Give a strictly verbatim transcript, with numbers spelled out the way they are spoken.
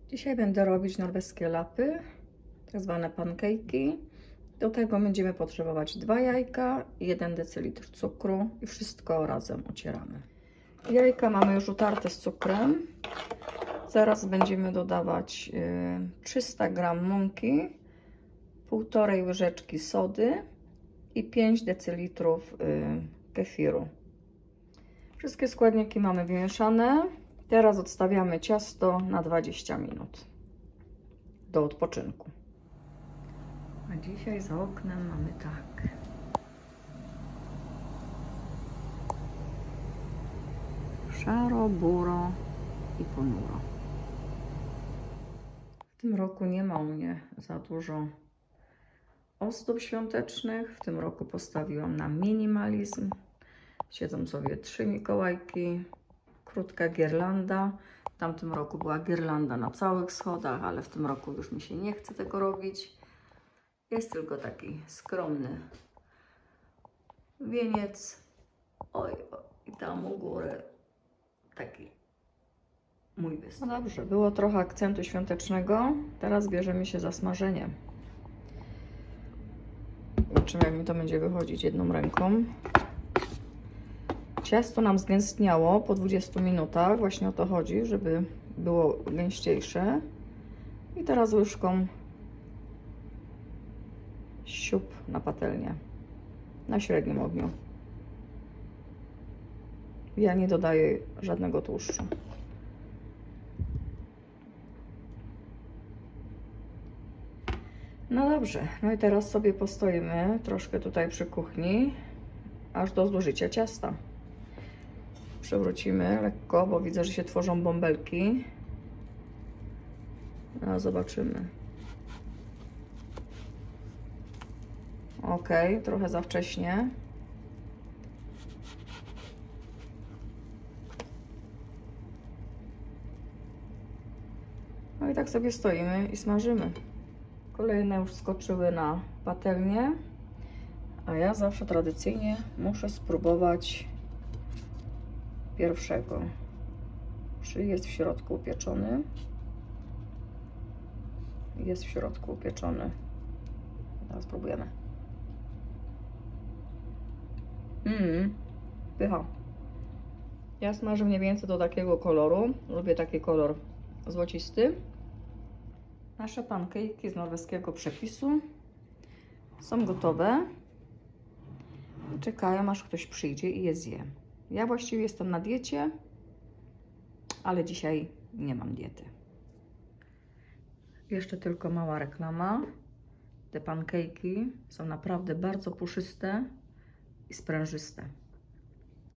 Dzisiaj będę robić norweskie lapy, tak zwane pancake'i. Do tego będziemy potrzebować dwa jajka, jeden decylitr cukru i wszystko razem ocieramy. Jajka mamy już utarte z cukrem. Zaraz będziemy dodawać trzysta gram mąki, półtorej łyżeczki sody i pięć decyllitrów kefiru. Wszystkie składniki mamy wymieszane. Teraz odstawiamy ciasto na dwadzieścia minut do odpoczynku. A dzisiaj za oknem mamy tak. Szaro, buro i ponuro. W tym roku nie ma u mnie za dużo ozdób świątecznych. W tym roku postawiłam na minimalizm. Siedzą sobie trzy mikołajki, krótka girlanda. W tamtym roku była girlanda na całych schodach, ale w tym roku już mi się nie chce tego robić. Jest tylko taki skromny wieniec. Oj, oj i tam u góry taki mój występ. No dobrze, było trochę akcentu świątecznego. Teraz bierzemy się za smażenie. Zobaczymy, jak mi to będzie wychodzić jedną ręką. Ciasto nam zgęstniało po dwudziestu minutach. Właśnie o to chodzi, żeby było gęściejsze. I teraz łyżką siup na patelnię. Na średnim ogniu. Ja nie dodaję żadnego tłuszczu. No dobrze, no i teraz sobie postoimy troszkę tutaj przy kuchni, aż do zużycia ciasta. Przewrócimy lekko, bo widzę, że się tworzą bąbelki. No, zobaczymy. Ok, trochę za wcześnie. No i tak sobie stoimy i smażymy. Kolejne już skoczyły na patelnię, a ja zawsze tradycyjnie muszę spróbować pierwszego. Czy jest w środku upieczony? Jest w środku upieczony. Teraz spróbujemy. Mmm, pycha. Ja smażę mniej więcej do takiego koloru. Lubię taki kolor złocisty. Nasze pancake'i z norweskiego przepisu są gotowe. Czekają, aż ktoś przyjdzie i je zje. Ja właściwie jestem na diecie, ale dzisiaj nie mam diety. Jeszcze tylko mała reklama. Te pancake'i są naprawdę bardzo puszyste i sprężyste.